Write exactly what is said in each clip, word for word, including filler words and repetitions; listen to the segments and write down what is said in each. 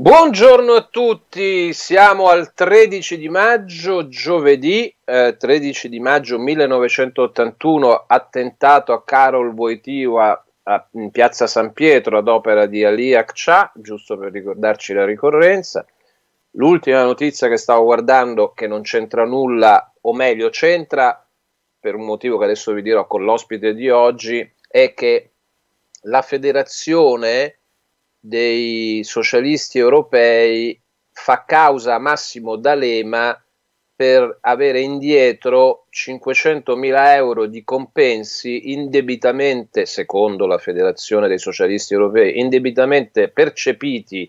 Buongiorno a tutti, siamo al tredici di maggio, giovedì eh, tredici di maggio millenovecentottantuno, attentato a Karol Wojtyła a, in piazza San Pietro ad opera di Ali Akçaa, giusto per ricordarci la ricorrenza. L'ultima notizia che stavo guardando, che non c'entra nulla, o meglio c'entra per un motivo che adesso vi dirò con l'ospite di oggi, è che la federazione dei socialisti europei fa causa a Massimo D'Alema per avere indietro cinquecentomila euro di compensi indebitamente, secondo la Federazione dei Socialisti Europei, indebitamente percepiti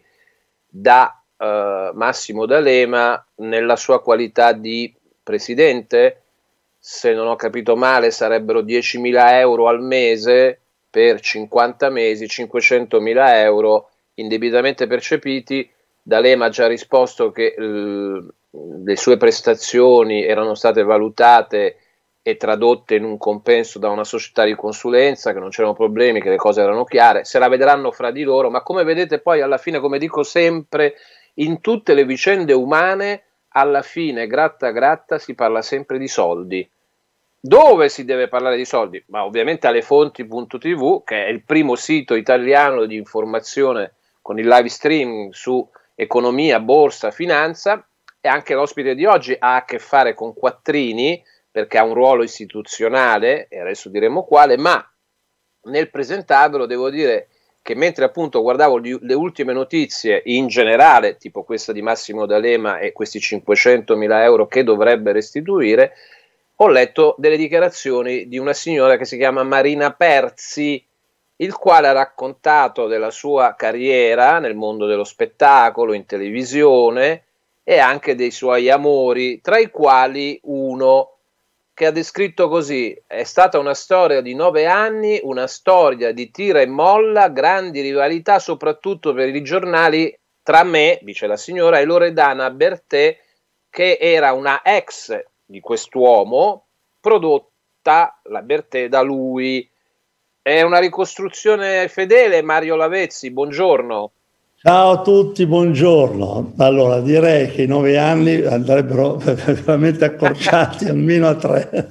da eh, Massimo D'Alema nella sua qualità di presidente. Se non ho capito male sarebbero diecimila euro al mese per cinquanta mesi, cinquecentomila euro indebitamente percepiti. D'Alema ha già risposto che eh, le sue prestazioni erano state valutate e tradotte in un compenso da una società di consulenza, che non c'erano problemi, che le cose erano chiare, se la vedranno fra di loro, ma come vedete poi alla fine, come dico sempre, in tutte le vicende umane, alla fine, gratta gratta, si parla sempre di soldi. Dove si deve parlare di soldi? Ma ovviamente alle fonti punto tv, che è il primo sito italiano di informazione con il live streaming su economia, borsa, finanza, e anche l'ospite di oggi ha a che fare con Quattrini, perché ha un ruolo istituzionale, e adesso diremo quale, ma nel presentarvelo devo dire che mentre appunto guardavo gli, le ultime notizie in generale, tipo questa di Massimo D'Alema e questi cinquecentomila euro che dovrebbe restituire, ho letto delle dichiarazioni di una signora che si chiama Marina Perzi, il quale ha raccontato della sua carriera nel mondo dello spettacolo, in televisione, e anche dei suoi amori, tra i quali uno che ha descritto così: è stata una storia di nove anni, una storia di tira e molla, grandi rivalità soprattutto per i giornali tra me, dice la signora, e Loredana Bertè, che era una ex di quest'uomo, prodotta, la Bertè, da lui. È una ricostruzione fedele, Mario Lavezzi, buongiorno. Ciao a tutti, buongiorno. Allora, direi che i nove anni andrebbero veramente accorciati almeno a tre.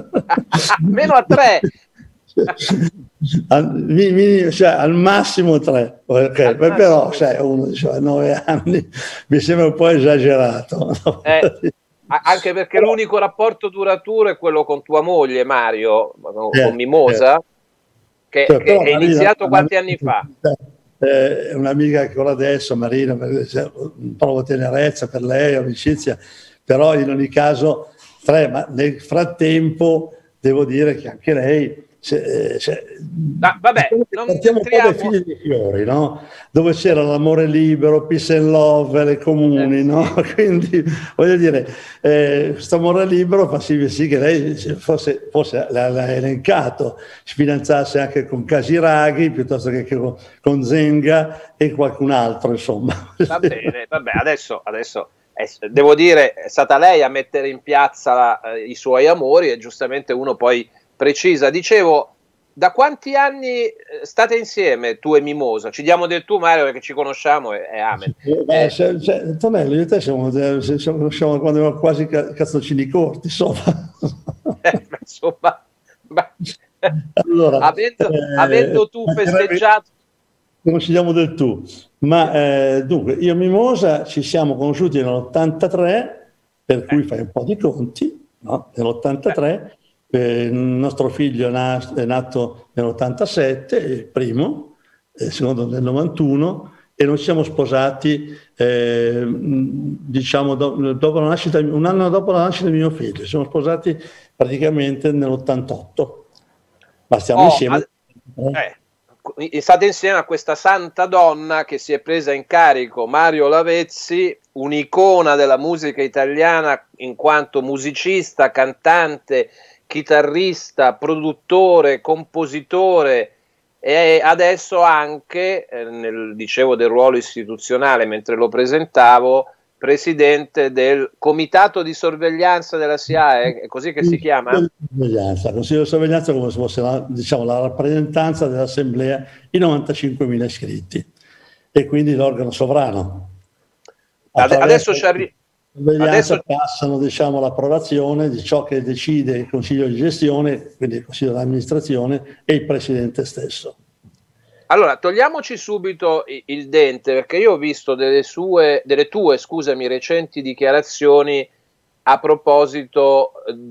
Almeno a tre? al, mi, mi, cioè, al massimo tre. Okay. Al però, sai, uno diceva nove anni, mi sembra un po' esagerato. Eh. Anche perché l'unico rapporto duraturo è quello con tua moglie, Mario, con eh, Mimosa, eh. che, cioè, che è Marina, iniziato quanti Marina, anni fa? È un'amica che ancora adesso, Marina, provo tenerezza per lei, amicizia, però in ogni caso tre, ma nel frattempo devo dire che anche lei... Se, se, ah, vabbè, non partiamo entriamo... un po' dai figli di fiori, no? Dove c'era l'amore libero, peace and love, le comuni, eh, no? Sì. Quindi voglio dire, eh, questo amore libero fa sì, sì che lei fosse, fosse l'ha elencato, si fidanzasse anche con Casiraghi piuttosto che con, con Zenga e qualcun altro, insomma. Va bene, vabbè, adesso, adesso è, devo dire, è stata lei a mettere in piazza eh, i suoi amori, e giustamente uno poi precisa. Dicevo, da quanti anni state insieme tu e Mimosa? Ci diamo del tu, Mario, perché ci conosciamo e, e amen. Beh, eh, cioè, cioè, Tonello, io e te siamo, siamo, siamo quando erano quasi cazzocini corti, insomma. Eh, insomma, ma, allora, avendo, eh, avendo tu festeggiato... Non ci diamo del tu. Ma eh, dunque, io e Mimosa ci siamo conosciuti nell'ottantatré, per cui fai un po' di conti, no? Nell'ottantatré. Eh, il nostro figlio è nato nell'ottantasette, il primo, il secondo nel novantuno, e noi siamo sposati eh, diciamo do, dopo la nascita, un anno dopo la nascita di mio figlio. Siamo sposati praticamente nell'ottantotto, ma stiamo oh, insieme. Al, eh, state insieme a questa santa donna che si è presa in carico Mario Lavezzi, un'icona della musica italiana in quanto musicista, cantante, chitarrista, produttore, compositore, e adesso anche, eh, nel, dicevo del ruolo istituzionale mentre lo presentavo, presidente del comitato di sorveglianza della S I A E, è così che si chiama? Sorveglianza, Consiglio di sorveglianza, come se fosse la, diciamo, la rappresentanza dell'assemblea, i novantacinquemila iscritti. e quindi l'organo sovrano. Adesso ci arriva. Adesso passano, diciamo, l'approvazione di ciò che decide il Consiglio di gestione, quindi il Consiglio di amministrazione e il Presidente stesso. Allora, togliamoci subito il dente, perché io ho visto delle, sue, delle tue, scusami, recenti dichiarazioni a proposito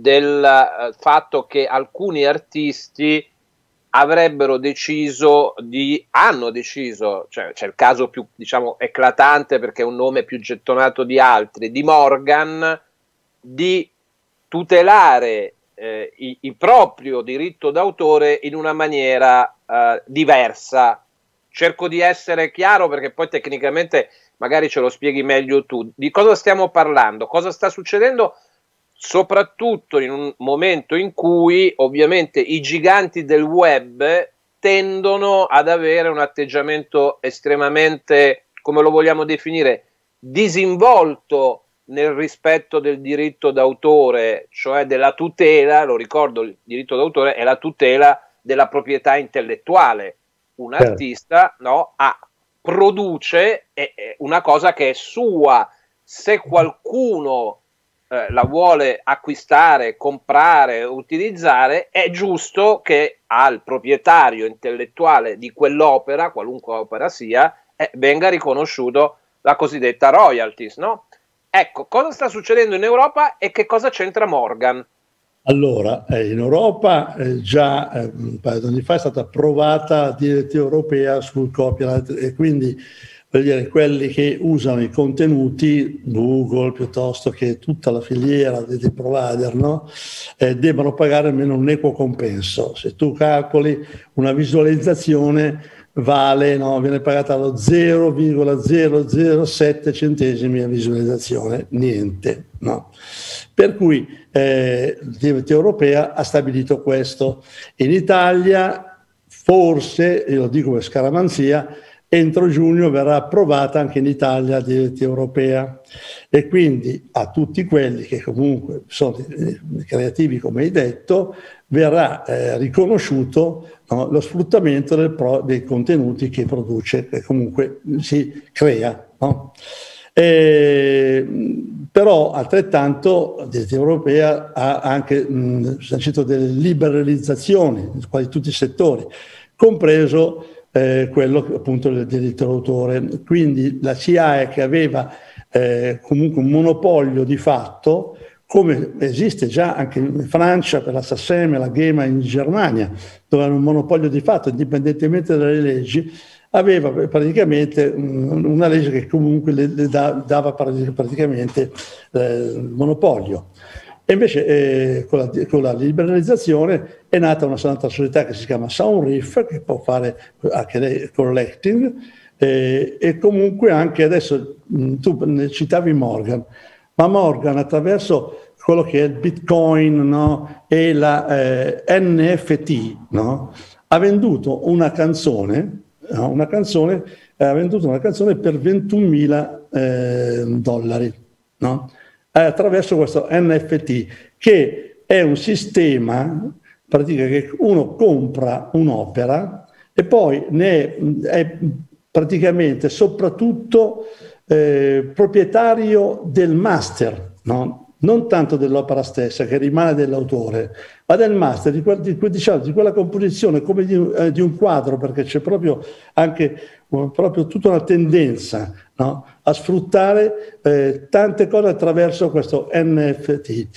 del fatto che alcuni artisti avrebbero deciso di, hanno deciso, cioè c'è il caso più, diciamo, eclatante perché è un nome più gettonato di altri, di Morgan, di tutelare eh, il, il proprio diritto d'autore in una maniera eh, diversa. Cerco di essere chiaro perché poi tecnicamente magari ce lo spieghi meglio tu. Di cosa stiamo parlando? Cosa sta succedendo? Soprattutto in un momento in cui ovviamente i giganti del web tendono ad avere un atteggiamento estremamente, come lo vogliamo definire, disinvolto nel rispetto del diritto d'autore, cioè della tutela, lo ricordo, il diritto d'autore è la tutela della proprietà intellettuale. Un artista, no, ha, produce è, è una cosa che è sua. Se qualcuno Eh, la vuole acquistare, comprare, utilizzare, è giusto che al proprietario intellettuale di quell'opera, qualunque opera sia, eh, venga riconosciuto la cosiddetta royalties, no? Ecco, cosa sta succedendo in Europa e che cosa c'entra Morgan? Allora, eh, in Europa eh, già eh, un paio di anni fa è stata approvata la direttiva europea sul copyright e quindi per dire, quelli che usano i contenuti, Google piuttosto che tutta la filiera dei, dei provider, no? eh, debbano pagare almeno un equo compenso. Se tu calcoli una visualizzazione vale, no? viene pagata lo zero virgola zero zero sette centesimi a visualizzazione, niente. No? Per cui eh, la direttiva europea ha stabilito questo. In Italia forse, io lo dico per scaramanzia, entro giugno verrà approvata anche in Italia la direttiva europea e quindi a tutti quelli che comunque sono creativi, come hai detto, verrà eh, riconosciuto, no, lo sfruttamento del pro, dei contenuti che produce, che comunque si crea. No? E, però altrettanto la direttiva europea ha anche mh, sancito delle liberalizzazioni in quasi tutti i settori, compreso Eh, quello appunto del diritto d'autore. Quindi la C A E, che aveva eh, comunque un monopolio di fatto, come esiste già anche in Francia per la SACEM e la GEMA in Germania, dove hanno un monopolio di fatto indipendentemente dalle leggi, aveva praticamente una legge che comunque le, le dava praticamente eh, il monopolio. E invece eh, con, la, con la liberalizzazione è nata una un'altra società che si chiama Soundreef, che può fare anche lei collecting, eh, e comunque anche adesso mh, tu ne citavi Morgan, ma Morgan attraverso quello che è il Bitcoin, no, e la eh, N F T, no, ha venduto una canzone, no, una canzone, ha venduto una canzone per ventunomila eh, dollari, no? Attraverso questo N F T, che è un sistema praticamente che uno compra un'opera e poi ne è praticamente soprattutto eh, proprietario del master, no? Non tanto dell'opera stessa, che rimane dell'autore, ma del master, di, quel, di, diciamo, di quella composizione, come di, eh, di un quadro, perché c'è proprio anche uh, proprio tutta una tendenza, no? A sfruttare eh, tante cose attraverso questo N F T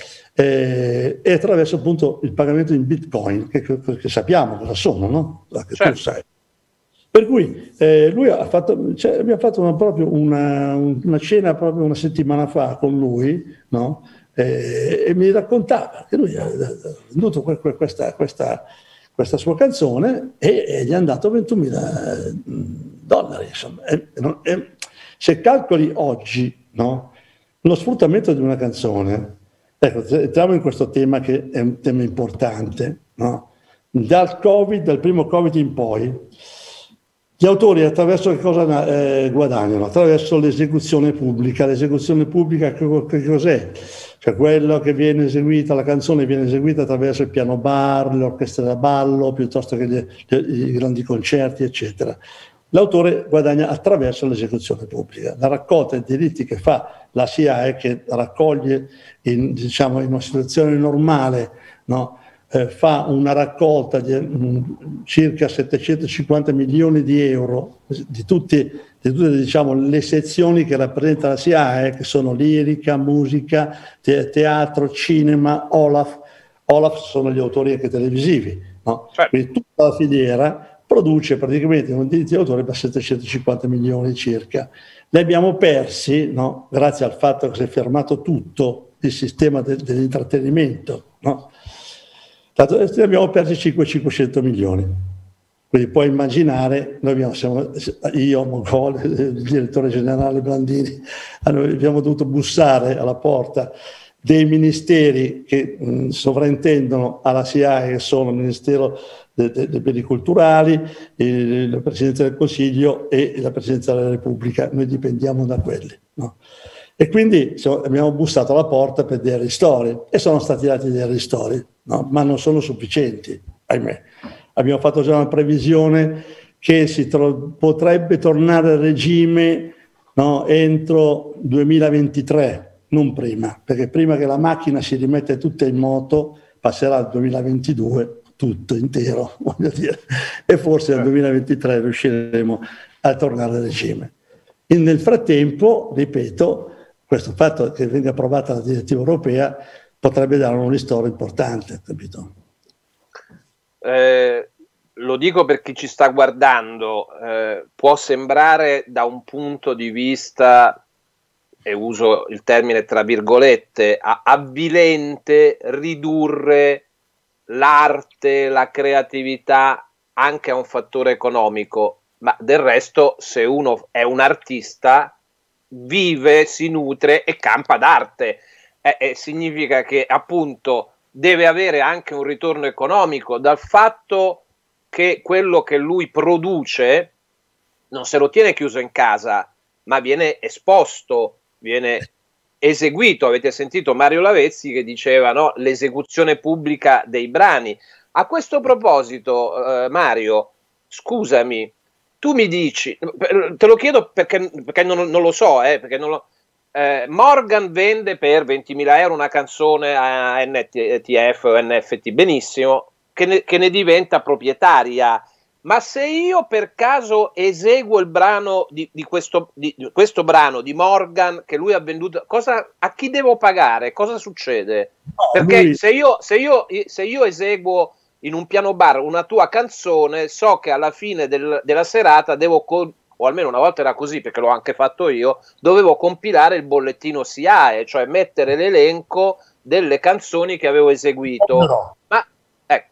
eh, e attraverso appunto il pagamento in Bitcoin, che, che, che sappiamo cosa sono, no? Che certo. Tu sai. Per cui eh, lui ha fatto, cioè, abbiamo fatto una, proprio una, una cena proprio una settimana fa con lui, no? eh, e mi raccontava che lui ha venduto questa, questa, questa sua canzone e, e gli hanno dato ventunomila dollari. Insomma. E, e, se calcoli oggi, no, lo sfruttamento di una canzone, ecco, entriamo in questo tema che è un tema importante, no? Dal Covid, dal primo Covid in poi, gli autori attraverso che cosa eh, guadagnano? Attraverso l'esecuzione pubblica. L'esecuzione pubblica che, che cos'è? Cioè quello che viene eseguita, la canzone viene eseguita attraverso il piano bar, l'orchestra da ballo, piuttosto che gli, gli, i grandi concerti, eccetera. l'autore guadagna attraverso l'esecuzione pubblica. La raccolta dei diritti che fa la SIAE, che raccoglie in, diciamo, in una situazione normale, no? eh, fa una raccolta di um, circa settecentocinquanta milioni di euro di, tutti, di tutte diciamo, le sezioni che rappresenta la SIAE, che sono lirica, musica, te teatro, cinema, Olaf. Olaf sono gli autori anche televisivi, no? Certo. Quindi tutta la filiera produce praticamente un diritto di autore per settecentocinquanta milioni circa. Li abbiamo persi, no? Grazie al fatto che si è fermato tutto il sistema de dell'intrattenimento, no? Ne abbiamo persi cinquecento milioni. Quindi puoi immaginare, noi abbiamo, siamo, io, Mongol, il direttore generale Blandini, abbiamo dovuto bussare alla porta dei ministeri che mh, sovrintendono alla SIAE, che sono il Ministero dei de, de Beni Culturali, il, la Presidenza del Consiglio e la Presidenza della Repubblica. Noi dipendiamo da quelli, no? E quindi so, abbiamo bussato alla porta per dei ristori e sono stati dati dei ristori, no? Ma non sono sufficienti, ahimè. Abbiamo fatto già una previsione che si potrebbe tornare al regime, no, entro duemilaventitré, non prima, perché prima che la macchina si rimette tutta in moto passerà al duemilaventidue tutto intero, voglio dire, e forse nel duemilaventitré riusciremo a tornare al regime. E nel frattempo, ripeto, questo fatto che venga approvata la direttiva europea potrebbe dare un ristoro importante, capito? Eh, lo dico per chi ci sta guardando, eh, può sembrare da un punto di vista, e uso il termine tra virgolette, avvilente ridurre l'arte, la creatività anche a un fattore economico, ma del resto se uno è un artista vive, si nutre e campa d'arte, eh, eh, significa che appunto deve avere anche un ritorno economico dal fatto che quello che lui produce non se lo tiene chiuso in casa, ma viene esposto, viene eseguito. Avete sentito Mario Lavezzi che diceva, no, l'esecuzione pubblica dei brani. A questo proposito, eh, Mario, scusami, tu mi dici, te lo chiedo perché, perché non, non lo so, eh, perché non lo, eh, Morgan vende per ventimila euro una canzone a N T F o N F T, benissimo, che ne, che ne diventa proprietaria. Ma se io per caso eseguo il brano di, di, questo, di, di questo brano di Morgan che lui ha venduto, cosa, a chi devo pagare? Cosa succede? No, Perché lui... se, io, se, io, se io eseguo in un piano bar una tua canzone, so che alla fine del, della serata devo, o almeno una volta era così perché l'ho anche fatto io, dovevo compilare il bollettino SIAE, cioè mettere l'elenco delle canzoni che avevo eseguito. No. Ma ecco.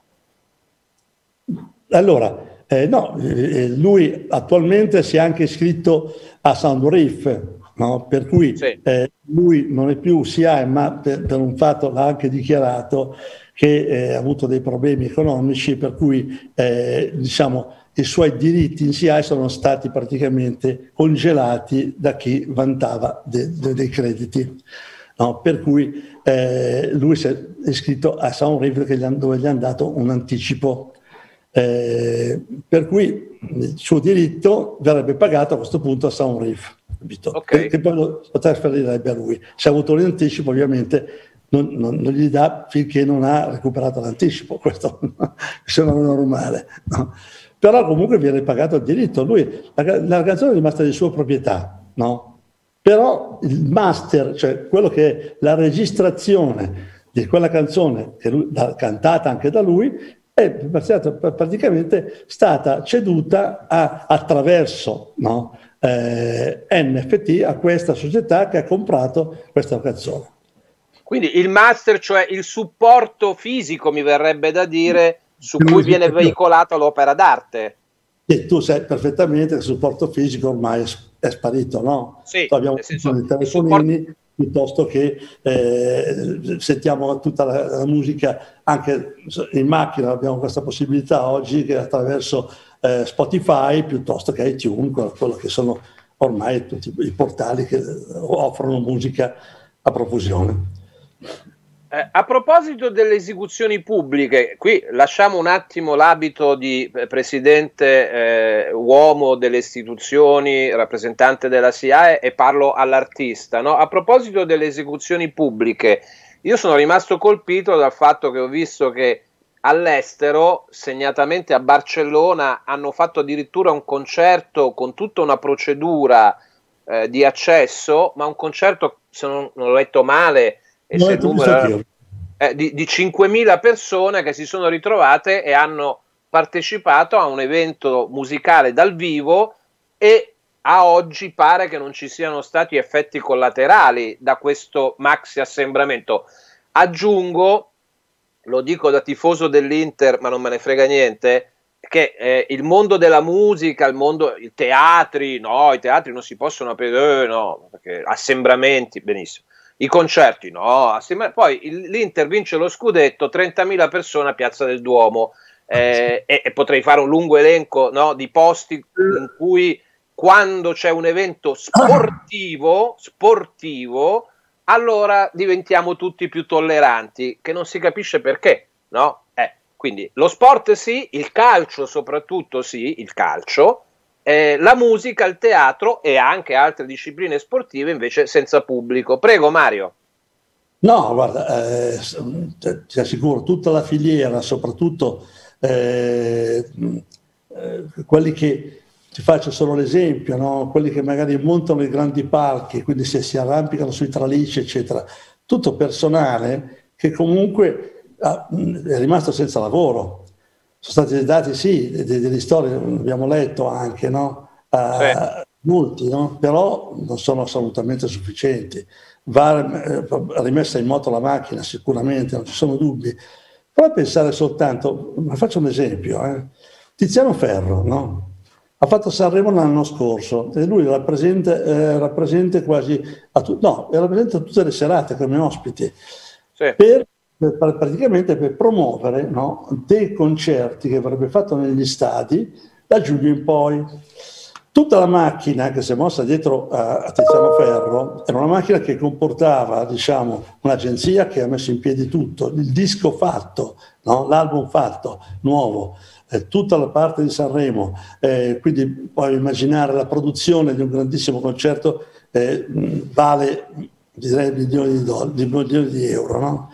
Allora, eh, no, eh, lui attualmente si è anche iscritto a Soundreef, no? Per cui sì. eh, lui non è più SIAE, ma per, per un fatto l'ha anche dichiarato che eh, ha avuto dei problemi economici, per cui eh, diciamo, i suoi diritti in SIAE sono stati praticamente congelati da chi vantava de, de, dei crediti. No? Per cui eh, lui si è iscritto a Soundreef dove gli hanno dato un anticipo. Eh, per cui il suo diritto verrebbe pagato a questo punto a Soundreef, okay. che, che poi lo, lo trasferirebbe a lui. Se ha avuto l'anticipo ovviamente non, non, non gli dà finché non ha recuperato l'anticipo, questo sembra normale, no? Però comunque viene pagato il diritto. Lui, la, la canzone è rimasta di sua proprietà, no? Però il master, cioè quello che è la registrazione di quella canzone che lui, da, cantata anche da lui, è praticamente stata ceduta a, attraverso, no, eh, N F T a questa società che ha comprato questa canzone. Quindi il master, cioè il supporto fisico, mi verrebbe da dire, su cui viene veicolata l'opera d'arte. E tu sai perfettamente che il supporto fisico ormai è sparito, no? Sì, abbiamo i telefonini, supporto... piuttosto che eh, sentiamo tutta la, la musica anche in macchina. Abbiamo questa possibilità oggi che attraverso eh, Spotify piuttosto che iTunes, quello che sono ormai tutti i portali che offrono musica a profusione. Eh, a proposito delle esecuzioni pubbliche, qui lasciamo un attimo l'abito di eh, presidente eh, uomo delle istituzioni, rappresentante della S I A E, e parlo all'artista, no? A proposito delle esecuzioni pubbliche, io sono rimasto colpito dal fatto che ho visto che all'estero, segnatamente a Barcellona, hanno fatto addirittura un concerto con tutta una procedura eh, di accesso, ma un concerto, se non, non l'ho letto male, e se il numero eh, di, di cinquemila persone che si sono ritrovate e hanno partecipato a un evento musicale dal vivo, e a oggi pare che non ci siano stati effetti collaterali da questo maxi assembramento. Aggiungo, lo dico da tifoso dell'Inter, ma non me ne frega niente, che eh, il mondo della musica, il mondo, i teatri, no, i teatri non si possono aprire, eh, no, perché assembramenti, benissimo. I concerti, no, assieme, poi l'Inter vince lo scudetto, trentamila persone a Piazza del Duomo, eh, e, e potrei fare un lungo elenco, no, di posti in cui quando c'è un evento sportivo, sportivo, allora diventiamo tutti più tolleranti, che non si capisce perché, no? Eh, quindi lo sport sì, il calcio soprattutto sì, il calcio, Eh, la musica, il teatro e anche altre discipline sportive invece senza pubblico. Prego Mario. No, guarda, eh, ti assicuro, tutta la filiera, soprattutto eh, eh, quelli che, ti faccio solo l'esempio, no? Quelli che magari montano i grandi palchi, quindi si, si arrampicano sui tralicci, eccetera, tutto personale che comunque ah, è rimasto senza lavoro. Sono stati dati, sì, delle storie, abbiamo letto anche, no? Uh, sì. Molti, no? Però non sono assolutamente sufficienti. Va eh, rimessa in moto la macchina, sicuramente, non ci sono dubbi. Prova a pensare soltanto, ma faccio un esempio, eh? Tiziano Ferro, no? Ha fatto Sanremo l'anno scorso e lui era presente, eh, rappresenta quasi, a tu- no, era presente a tutte le serate come ospiti. Sì. Per Per, praticamente per promuovere, no, dei concerti che avrebbe fatto negli stadi da giugno in poi. Tutta la macchina che si è mossa dietro a, a Tiziano Ferro era una macchina che comportava, diciamo, un'agenzia che ha messo in piedi tutto, il disco fatto, no, l'album fatto, nuovo, eh, tutta la parte di Sanremo, eh, quindi puoi immaginare la produzione di un grandissimo concerto, eh, vale, direi, milioni di, dollari, di milioni di euro, no?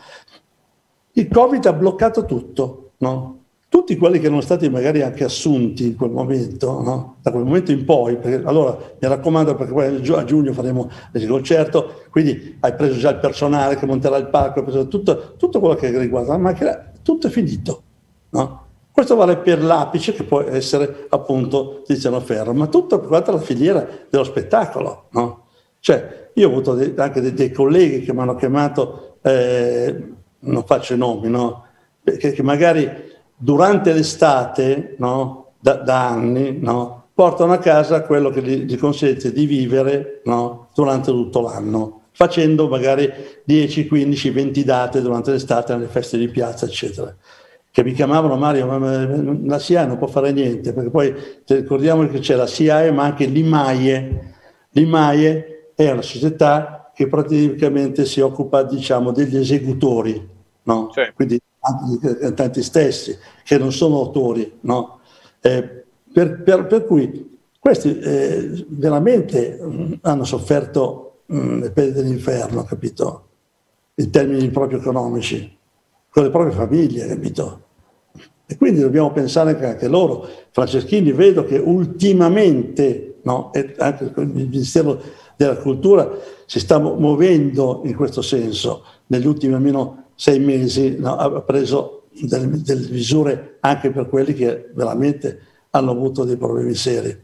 Il Covid ha bloccato tutto, no? Tutti quelli che erano stati magari anche assunti in quel momento, no? Da quel momento in poi, perché, allora mi raccomando, perché poi a giugno faremo il concerto, quindi hai preso già il personale che monterà il palco, hai preso tutto, tutto quello che riguarda la macchina, tutto è finito, no? Questo vale per l'apice, che può essere appunto Tiziano Ferro, ma tutta la filiera dello spettacolo, no? Cioè, io ho avuto dei, anche dei, dei colleghi che mi hanno chiamato, eh, non faccio i nomi, no? Che, che magari durante l'estate, no? Da, da anni, no? Portano a casa quello che gli, gli consente di vivere, no? Durante tutto l'anno, facendo magari dieci, quindici, venti date durante l'estate nelle feste di piazza, eccetera. Che mi chiamavano: Mario, ma la S I A E non può fare niente, perché poi ricordiamo che c'è la S I A E ma anche l'I M A I E. L'I M A I E è una società che praticamente si occupa, diciamo, degli esecutori, no? Sì. Quindi anche i cantanti stessi, che non sono autori, no? Eh, per, per, per cui questi eh, veramente mh, hanno sofferto mh, le pene dell'inferno, capito? In termini proprio economici, con le proprie famiglie, capito? E quindi dobbiamo pensare che anche loro, Franceschini, vedo che ultimamente, no? E anche il Ministero della Cultura si sta muovendo in questo senso, negli ultimi almeno sei mesi, no? Ha preso delle, delle misure anche per quelli che veramente hanno avuto dei problemi seri,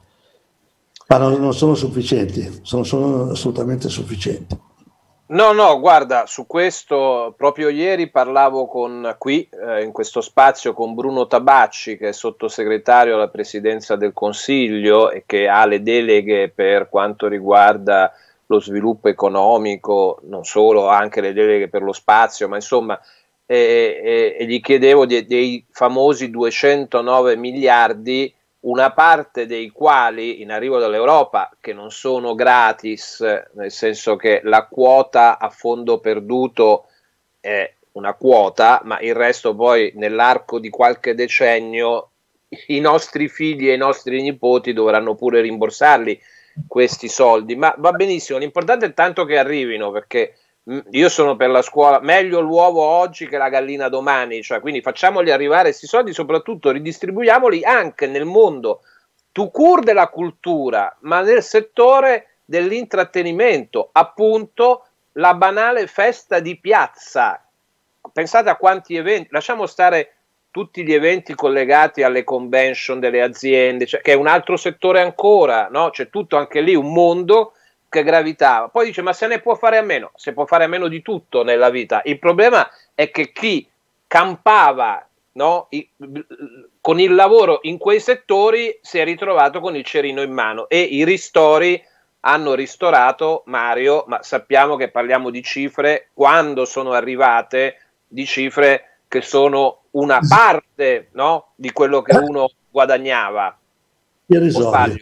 ma non, non sono sufficienti, sono, sono assolutamente sufficienti. No, no, guarda, su questo proprio ieri parlavo con, qui eh, in questo spazio, con Bruno Tabacci, che è sottosegretario alla Presidenza del Consiglio e che ha le deleghe per quanto riguarda lo sviluppo economico, non solo, anche le deleghe per lo spazio, ma insomma, eh, eh, e gli chiedevo dei, dei famosi duecentonove miliardi, una parte dei quali in arrivo dall'Europa, che non sono gratis, nel senso che la quota a fondo perduto è una quota, ma il resto poi nell'arco di qualche decennio i nostri figli e i nostri nipoti dovranno pure rimborsarli questi soldi, ma va benissimo, l'importante è tanto che arrivino, perché mh, io sono per la scuola, meglio l'uovo oggi che la gallina domani, cioè, quindi facciamoli arrivare questi soldi, soprattutto ridistribuiamoli anche nel mondo tout court della cultura, ma nel settore dell'intrattenimento, appunto la banale festa di piazza. Pensate a quanti eventi, lasciamo stare tutti gli eventi collegati alle convention delle aziende, cioè, che è un altro settore ancora, no? C'è tutto anche lì un mondo che gravitava. Poi dice, ma se ne può fare a meno? Si può fare a meno di tutto nella vita. Il problema è che chi campava, no, I, con il lavoro in quei settori si è ritrovato con il cerino in mano, e i ristori hanno ristorato, Mario, ma sappiamo che parliamo di cifre, quando sono arrivate, di cifre che sono una parte, no, di quello che uno guadagnava. Irrisorio.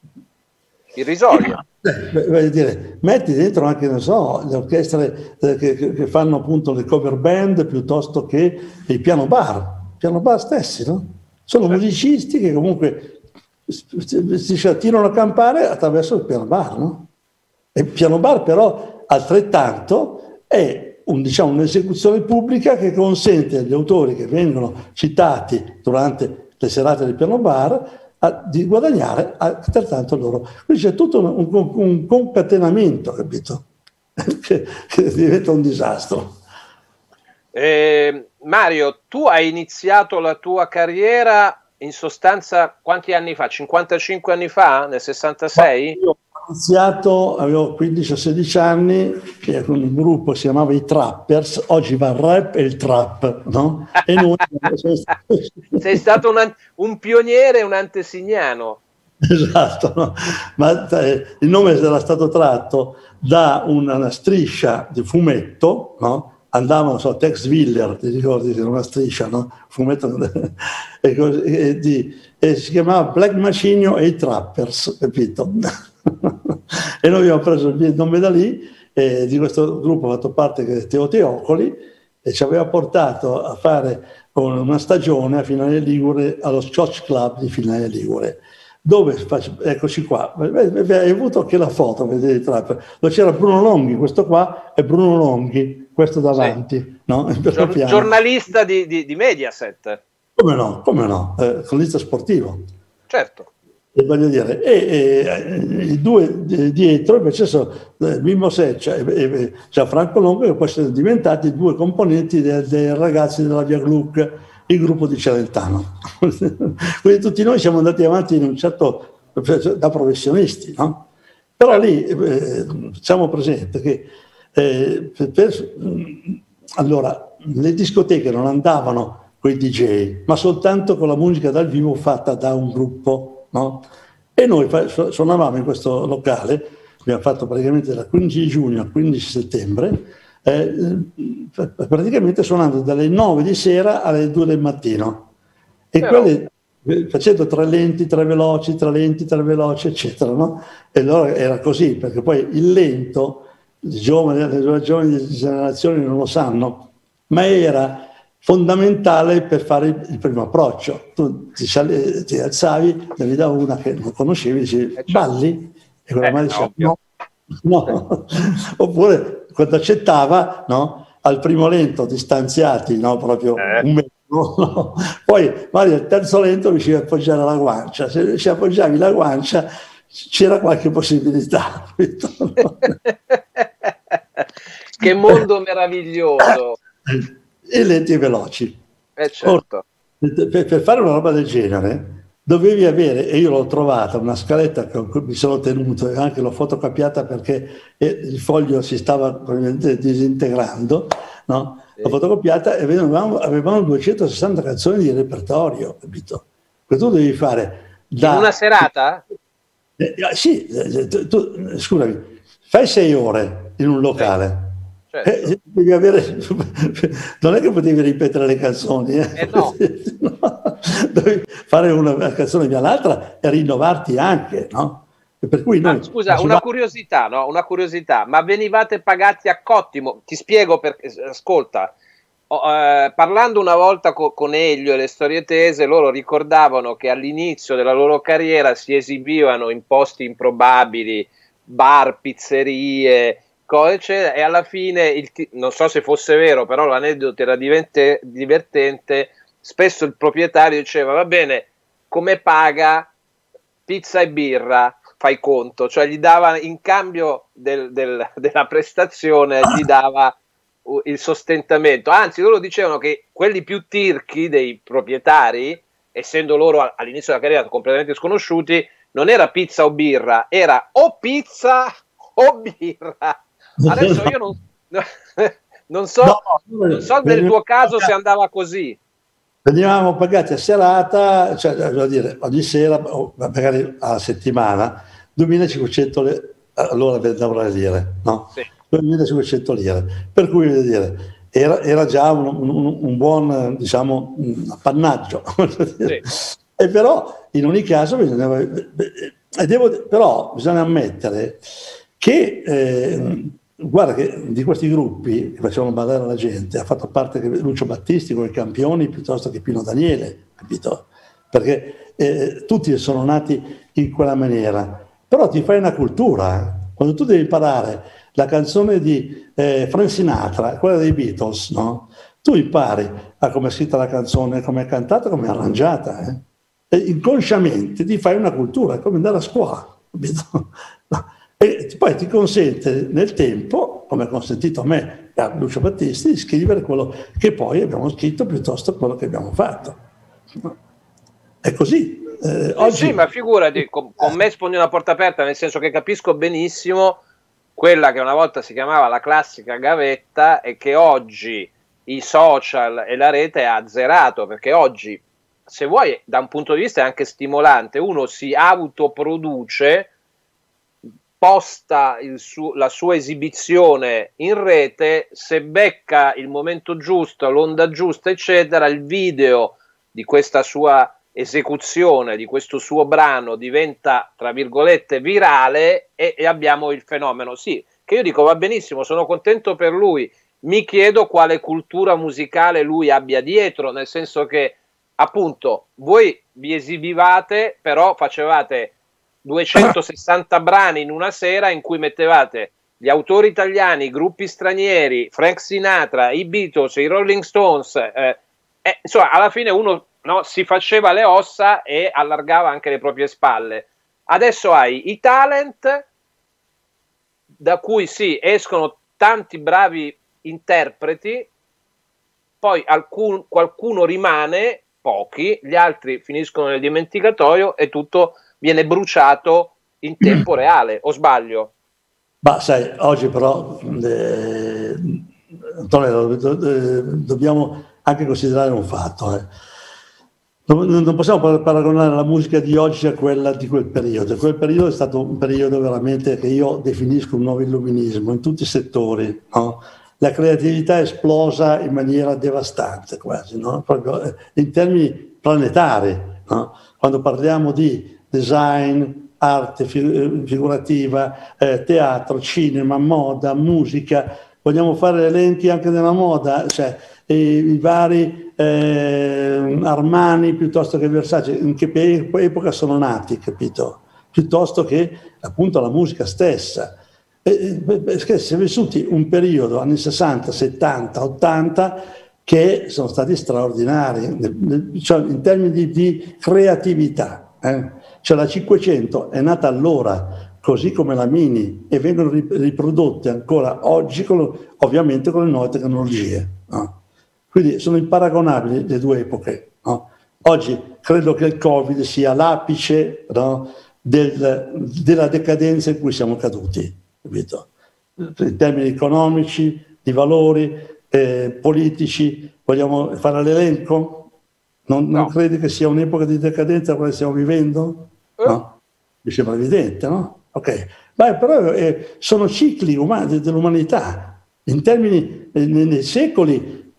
Irrisorio. Eh, voglio dire, metti dentro anche, non so, le orchestre eh, che, che fanno appunto le cover band piuttosto che i piano bar, piano bar stessi, no? Sono certo. musicisti che comunque si, si attirano a campare attraverso il piano bar, no? E il piano bar però altrettanto è un, diciamo, un'esecuzione pubblica che consente agli autori che vengono citati durante le serate del piano bar a, di guadagnare altrettanto loro. Quindi c'è tutto un, un, un concatenamento, capito? che, che diventa un disastro. Eh, Mario, tu hai iniziato la tua carriera in sostanza quanti anni fa? cinquantacinque anni fa? Nel sessantasei? Io ho iniziato, avevo quindici o sedici anni, con un gruppo si chiamava i Trappers, oggi va il rap e il trap, no? E noi sei stato un, un pioniere, un antesignano. Esatto, no? Ma eh, il nome era stato tratto da una, una striscia di fumetto, no? Andavano, so, Tex Willer, ti ricordi, era una striscia, no? Fumetto, e, così, e, di, e si chiamava Black Macigno e i Trappers, capito? E noi abbiamo preso il nome da lì, e di questo gruppo ha fatto parte che Teo Teocoli, e ci aveva portato a fare una stagione a Finale Ligure allo Scotch Club di Finale Ligure, dove, eccoci qua, hai avuto anche la foto, vedete, dove c'era Bruno Longhi, questo qua è Bruno Longhi, questo davanti, sì. No? Gior- giornalista di, di, di Mediaset. Come no, come no, eh, giornalista sportivo. Certo. E voglio dire, e, e i due dietro invece sono Mimmo Seccia e, e Gianfranco Longo, che poi sono diventati due componenti dei, dei ragazzi della Via Gluck, il gruppo di Celentano. Quindi tutti noi siamo andati avanti in un certo, da professionisti, no? Però lì eh, facciamo presente che eh, per, per, allora le discoteche non andavano con i D J, ma soltanto con la musica dal vivo fatta da un gruppo, no? E noi suonavamo in questo locale, abbiamo fatto praticamente dal quindici giugno al quindici settembre, eh, praticamente suonando dalle nove di sera alle due del mattino, e Però... quelle, facendo tre lenti, tre veloci, tre lenti, tre veloci, eccetera, no? E allora era così, perché poi il lento, i giovani, le giovani generazioni non lo sanno, ma era fondamentale per fare il, il primo approccio. Tu ti, sali, ti alzavi, ne vedi una che non conoscevi, dicevi balli, e quella eh, madre diceva no, no. Oppure quando accettava, no, al primo lento distanziati, no, proprio eh. un metro, no? Poi magari al terzo lento riuscivi a appoggiare la guancia, se ci appoggiavi la guancia c'era qualche possibilità. Che mondo meraviglioso. E lenti e veloci. Eh certo. Ora, per, per fare una roba del genere dovevi avere, e io l'ho trovata, una scaletta che mi sono tenuto e anche l'ho fotocopiata perché il foglio si stava probabilmente disintegrando, no? Sì. L'ho fotocopiata e avevamo, avevamo duecentosessanta canzoni di repertorio, capito? Che tu devi fare da... In una serata? Eh, sì, tu, tu, scusami, fai sei ore in un locale. Sì. Certo. Eh, devi avere, non è che potevi ripetere le canzoni, eh? Eh no. No, dovevi fare una canzone via l'altra e rinnovarti anche, no? E per cui noi, ah, scusa, una va... curiosità, no? Una curiosità, ma venivate pagati a cottimo? Ti spiego perché, ascolta, oh, eh, parlando una volta co con Elio e le storie tese, loro ricordavano che all'inizio della loro carriera si esibivano in posti improbabili, bar, pizzerie, cose, eccetera, e alla fine, il non so se fosse vero, però l'aneddoto era divertente, spesso il proprietario diceva, va bene, come paga? Pizza e birra, fai conto, cioè gli dava in cambio del, del, della prestazione, gli dava il sostentamento. Anzi, loro dicevano che quelli più tirchi dei proprietari, essendo loro all'inizio della carriera completamente sconosciuti, non era pizza o birra, era o pizza o birra. Adesso io non, non so, no, non so nel tuo caso se andava così. Venivamo pagati a serata, cioè devo dire, ogni sera, o magari a settimana, duemilacinquecento lire, allora andavano le lire, no? Sì. duemilacinquecento lire. Per cui, voglio dire, era, era già un, un, un buon, diciamo, appannaggio. Sì. E però, in ogni caso, bisognava, e devo, però bisogna ammettere che... Eh, guarda che di questi gruppi che facevano ballare la gente ha fatto parte Lucio Battisti con i Campioni piuttosto che Pino Daniele, capito? Perché eh, tutti sono nati in quella maniera. Però ti fai una cultura. Quando tu devi imparare la canzone di eh, Frank Sinatra, quella dei Beatles, no? Tu impari a come è scritta la canzone, come è cantata, come è arrangiata. Eh? E inconsciamente ti fai una cultura, è come andare a scuola, capito? No. E poi ti consente nel tempo, come ha consentito a me e a Lucio Battisti, di scrivere quello che poi abbiamo scritto piuttosto che quello che abbiamo fatto. È così. Eh, oggi... Sì, ma figurati, con, con me sfondi una porta aperta, nel senso che capisco benissimo quella che una volta si chiamava la classica gavetta e che oggi i social e la rete ha azzerato, perché oggi, se vuoi, da un punto di vista è anche stimolante, uno si autoproduce, posta il su- la sua esibizione in rete, se becca il momento giusto, l'onda giusta, eccetera, il video di questa sua esecuzione, di questo suo brano diventa, tra virgolette, virale e, e abbiamo il fenomeno. Sì, che io dico va benissimo, sono contento per lui, mi chiedo quale cultura musicale lui abbia dietro, nel senso che appunto voi vi esibivate, però facevate duecentosessanta brani in una sera in cui mettevate gli autori italiani, i gruppi stranieri, Frank Sinatra, i Beatles, i Rolling Stones, eh, eh, insomma alla fine uno, no, si faceva le ossa e allargava anche le proprie spalle. Adesso hai i talent, da cui sì, escono tanti bravi interpreti, poi alcun, qualcuno rimane, pochi, gli altri finiscono nel dimenticatoio e tutto viene bruciato in tempo reale, o sbaglio? Ma sai, oggi però, eh, Antonio, do, do, dobbiamo anche considerare un fatto. Eh. Non, non possiamo paragonare la musica di oggi a quella di quel periodo. Quel periodo è stato un periodo veramente che io definisco un nuovo illuminismo in tutti i settori. No? La creatività è esplosa in maniera devastante quasi, no? Proprio in termini planetari. No? Quando parliamo di design, arte figurativa, eh, teatro, cinema, moda, musica, vogliamo fare elenchi anche della moda, cioè i, i vari eh, Armani piuttosto che Versace, in che epoca sono nati, capito? Piuttosto che appunto la musica stessa. Eh, perché si è vissuti un periodo, anni sessanta, settanta, ottanta, che sono stati straordinari, cioè in termini di, di creatività. Eh? Cioè la cinquecento è nata allora, così come la Mini, e vengono riprodotte ancora oggi, con, ovviamente con le nuove tecnologie. No? Quindi sono imparagonabili le due epoche. No? Oggi credo che il Covid sia l'apice, no, del, della decadenza in cui siamo caduti, capito? In termini economici, di valori, eh, politici. Vogliamo fare l'elenco? Non, non no. credi che sia un'epoca di decadenza quella che stiamo vivendo? No? Mi sembra evidente, no? Ok. Beh, però eh, sono cicli umani, dell'umanità. In termini, eh, nei, nei secoli,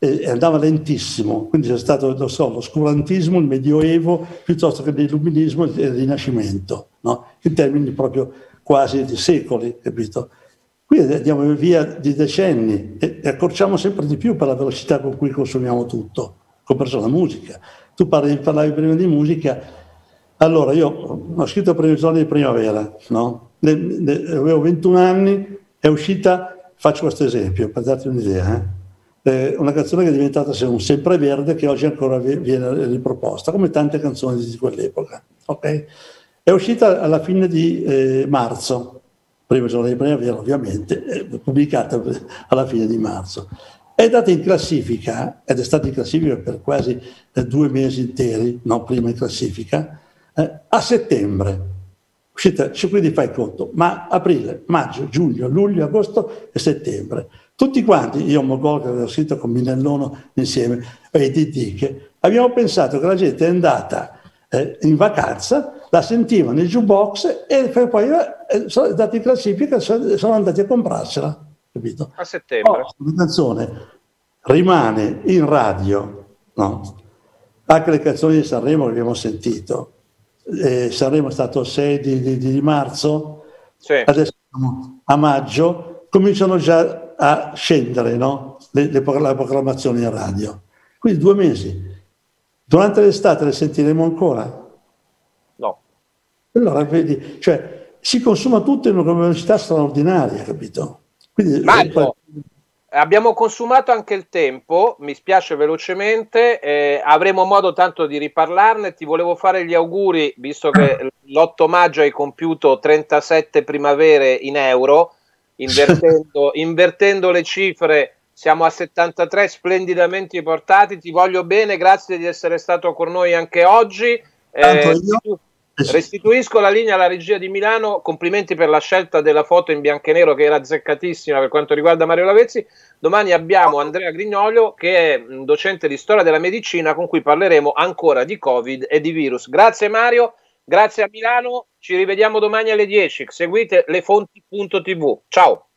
e andava lentissimo, quindi c'è stato, lo so, l'oscurantismo, il medioevo, piuttosto che l'illuminismo e il rinascimento, no? In termini proprio quasi di secoli, capito? Qui andiamo via di decenni e accorciamo sempre di più per la velocità con cui consumiamo tutto, compreso la musica. Tu parli, parlavi prima di musica, allora io ho scritto Primi giorni di primavera, no? Ne, ne, avevo ventuno anni, è uscita, faccio questo esempio per darti un'idea, eh? Eh, una canzone che è diventata un sempreverde che oggi ancora viene riproposta, come tante canzoni di quell'epoca. Okay? È uscita alla fine di eh, marzo, primo giorno di primavera ovviamente, eh, pubblicata alla fine di marzo. È andata in classifica, ed è stata in classifica per quasi eh, due mesi interi, no, prima in classifica, eh, a settembre. Uscita, quindi fai conto, ma aprile, maggio, giugno, luglio, agosto e settembre. Tutti quanti, io Mogol che avevo scritto con Minellono insieme, e D D, che abbiamo pensato che la gente è andata eh, in vacanza, la sentiva nel jukebox e poi eh, sono andati in classifica, sono andati a comprarsela, capito? A settembre. Oh, la canzone rimane in radio, no? Anche le canzoni di Sanremo che abbiamo sentito. Eh, Sanremo è stato il sei di, di, di marzo, sì. Adesso siamo a maggio, cominciano già a scendere, no? le, le, le proclamazioni in radio. Quindi due mesi. Durante l'estate le sentiremo ancora? No. Allora vedi, cioè si consuma tutto in una velocità straordinaria, capito? Quindi, Mario, abbiamo consumato anche il tempo, mi spiace velocemente, eh, avremo modo tanto di riparlarne. Ti volevo fare gli auguri, visto che l'otto maggio hai compiuto trentasette primavere in euro, invertendo, invertendo le cifre siamo a settantatré splendidamente portati. Ti voglio bene, grazie di essere stato con noi anche oggi. Eh, restituisco la linea alla regia di Milano, complimenti per la scelta della foto in bianco e nero che era azzeccatissima per quanto riguarda Mario Lavezzi. Domani abbiamo Andrea Grignolio che è un docente di storia della medicina con cui parleremo ancora di Covid e di virus. Grazie Mario, grazie a Milano, ci rivediamo domani alle dieci, seguite le fonti punto tv. Ciao.